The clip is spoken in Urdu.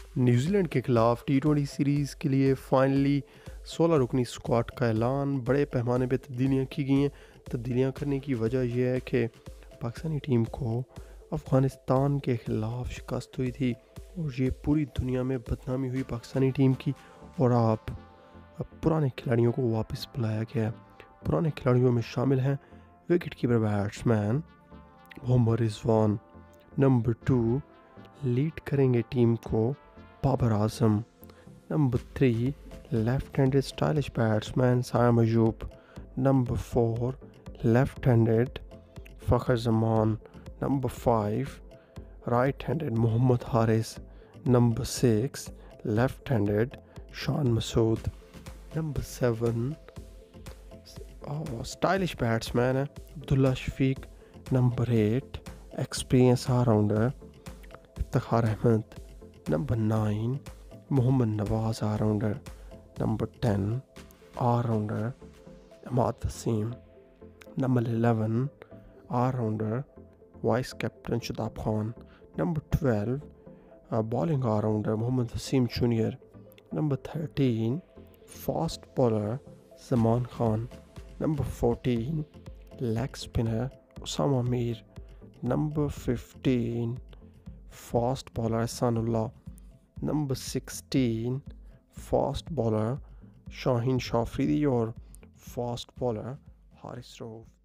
نیوزی لینڈ کے خلاف ٹی 20 سیریز کے لیے فائنلی 16 رکنی سکواڈ کا اعلان. بڑے پیمانے پہ تبدیلیاں کی گئی ہیں. تبدیلیاں کرنے کی وجہ یہ ہے کہ پاکستانی ٹیم کو افغانستان کے خلاف شکست ہوئی تھی اور یہ پوری دنیا میں بدنامی ہوئی پاکستانی ٹیم کی، اور اب پرانے کھلاڑیوں کو واپس بلایا گیا ہے. پرانے کھلاڑیوں میں شامل ہیں wicket keeper batsman Muhammad Rizwan. Number 2 lead کریں گے ٹیم کو Babar Azam. Number 3 left handed stylish batsman Saim Ayub. Number 4 left handed Fakhar Zaman. Number 5 right handed Muhammad Haris. Number 6 left handed Shan Masood. Number 7 stylish batsman ہے Abdullah Shafique. Number 8 experience all rounder Iftikhar Ahmed. Number 9 Muhammad Nawaz all rounder. Number 10 all rounder Imad Wasim. Number 11 all rounder vice captain Shadab Khan. Number 12 bowling all rounder Muhammad Wasim junior. Number 13 fast bowler Zaman Khan. Number 14 leg spinner Usama Mir. Number 15 fast bowler Ihsan Ullah. Number 16 fast bowler Shaheen Shah Afridi اور فاسٹ بالر حارث روف.